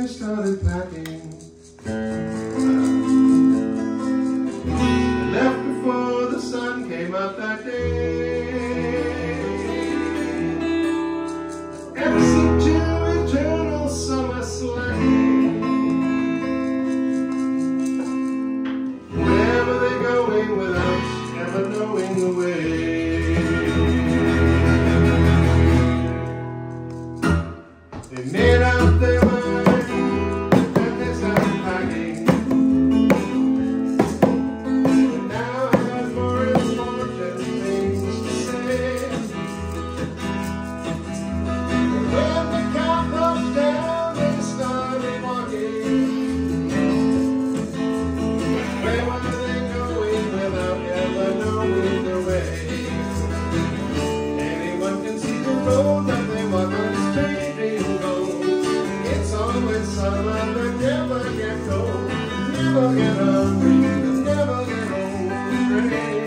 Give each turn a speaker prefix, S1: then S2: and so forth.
S1: started packing. Left before the sun came out that day. Exit to eternal summer sleigh. Wherever they're going without ever knowing the way. They made up their mind when they started packing. And now has more important things to say. When the count broke down, they started walking. Where were they going without ever knowing the way? Anyone can see the road that they walk on straight. Summer that never get cold, never get hungry, never get old.